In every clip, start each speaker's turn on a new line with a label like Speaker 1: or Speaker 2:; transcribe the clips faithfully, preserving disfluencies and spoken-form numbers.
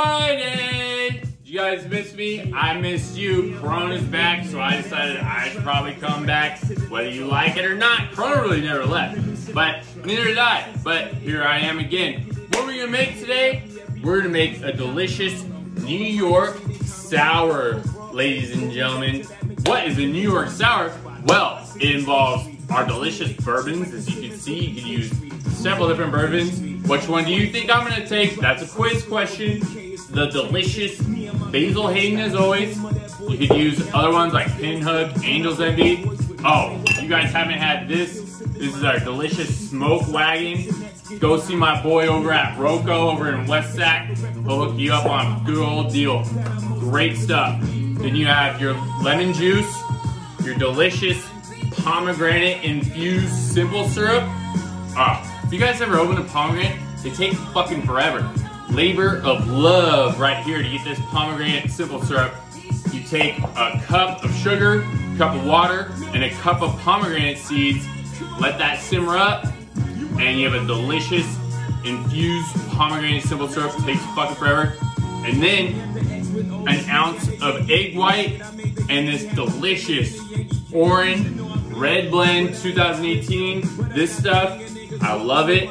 Speaker 1: Friday! Did you guys miss me? I missed you. Corona's back, so I decided I'd probably come back. Whether you like it or not, Corona really never left. But neither did I. But here I am again. What are we gonna make today? We're gonna make a delicious New York Sour, ladies and gentlemen. What is a New York Sour? Well, it involves our delicious bourbons. As you can see, you can use several different bourbons. Which one do you think I'm gonna take? That's a quiz question. The delicious Basil Hayden, as always. You could use other ones like Pinhook, Angel's Envy. Oh, you guys haven't had this. This is our delicious Smoke Wagon. Go see my boy over at Rocco over in West Sac. He'll hook you up on a good old deal. Great stuff. Then you have your lemon juice, your delicious pomegranate infused simple syrup. Ah. If you guys ever open a pomegranate, they take fucking forever. Labor of love right here to get this pomegranate simple syrup. You take a cup of sugar, a cup of water, and a cup of pomegranate seeds. Let that simmer up, and you have a delicious infused pomegranate simple syrup. It takes fucking forever. And then an ounce of egg white and this delicious orange red blend twenty eighteen. This stuff, I love it.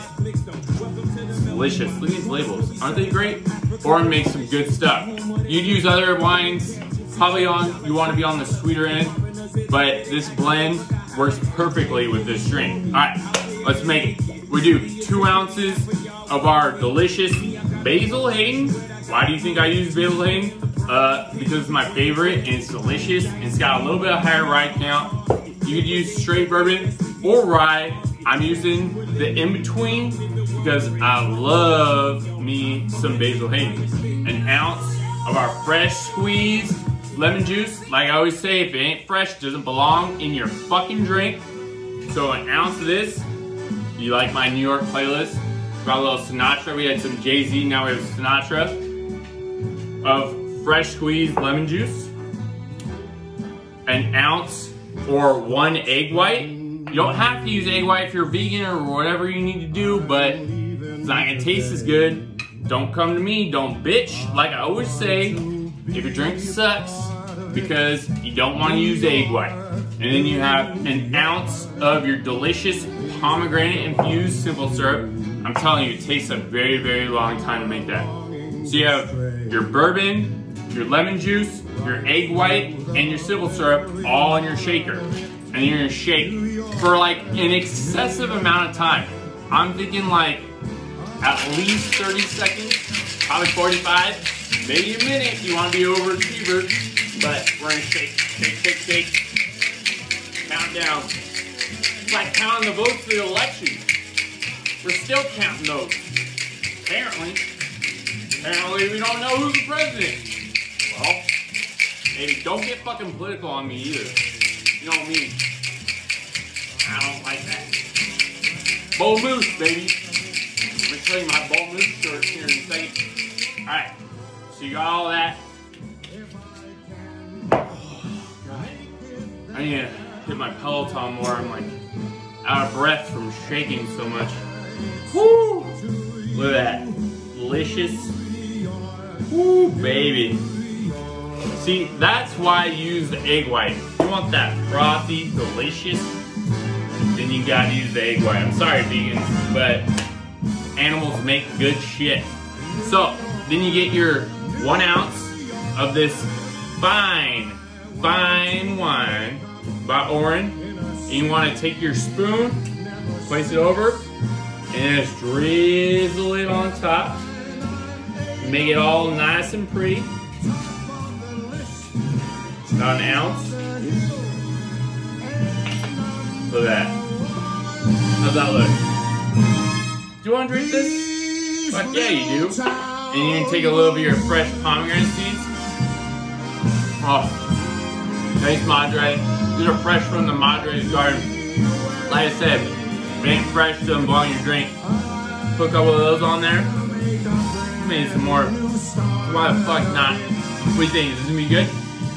Speaker 1: It's delicious. Look at these labels. Aren't they great? Orange makes some good stuff. You'd use other wines, probably on, you want to be on the sweeter end, but this blend works perfectly with this drink. All right, let's make it. We do two ounces of our delicious Basil Hayden. Why do you think I use Basil Hayden? Uh, because it's my favorite and it's delicious and it's got a little bit of higher rye count. You could use straight bourbon or rye. I'm using the in-between because I love me some Basil Hayden. An ounce of our fresh squeezed lemon juice. Like I always say, if it ain't fresh, it doesn't belong in your fucking drink. So an ounce of this. You like my New York playlist? Got a little Sinatra. We had some Jay-Z, now we have Sinatra. Of fresh squeezed lemon juice. An ounce or one egg white. You don't have to use egg white if you're vegan or whatever you need to do, but it's not gonna taste as good. Don't come to me, don't bitch. Like I always say, if your drink sucks, because you don't wanna use egg white. And then you have an ounce of your delicious pomegranate infused simple syrup. I'm telling you, it takes a very, very long time to make that. So you have your bourbon, your lemon juice, your egg white, and your simple syrup all in your shaker. And you're gonna shake for like an excessive amount of time. I'm thinking like at least thirty seconds, probably forty-five, maybe a minute if you wanna be overachiever, but we're gonna shake, shake, shake, shake. Count down. It's like counting the votes for the election. We're still counting those. Apparently. Apparently we don't know who's the president. Well, maybe don't get fucking political on me either. You know what I mean? I don't like that. Bull Moose, baby. I'm gonna show you my Bull Moose shirt here in a second. Alright, so you got all that. Oh, God. I need to hit my Peloton more. I'm like out of breath from shaking so much. Woo! Look at that. Delicious. Woo, baby. See, that's why I use the egg white. If you want that frothy, delicious, then you gotta use the egg white. I'm sorry, vegans, but animals make good shit. So, then you get your one ounce of this fine, fine wine by Oren. And you wanna take your spoon, place it over, and just drizzle it on top. Make it all nice and pretty. About an ounce. Look at that. How's that look? Do you want to drink this? Fuck yeah, you do. And you're going to take a little bit of your fresh pomegranate seeds. Oh, nice madre. These are fresh from the madre's garden. Like I said, if it ain't fresh, it doesn't belong in your drink. Put a couple of those on there. Maybe some more. Why the fuck not? What do you think? Is this going to be good?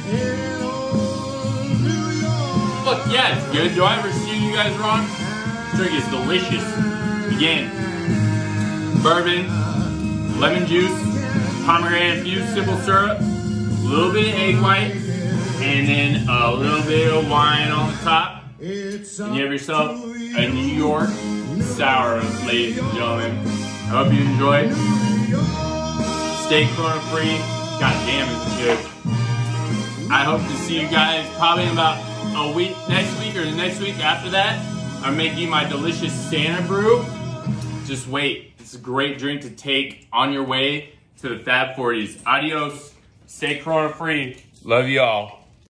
Speaker 1: Look, yeah, it's good. Do I ever steer you guys wrong? This drink is delicious. Again, bourbon, lemon juice, pomegranate infused simple syrup, a little bit of egg white, and then a little bit of wine on the top. And you have yourself a New York sour, ladies and gentlemen. I hope you enjoy it. Stay corona free. God damn, it's good. I hope to see you guys probably in about a week, next week or the next week after that. I'm making my delicious Santa brew. Just wait. It's a great drink to take on your way to the Fab forties. Adios. Stay corona free. Love you all.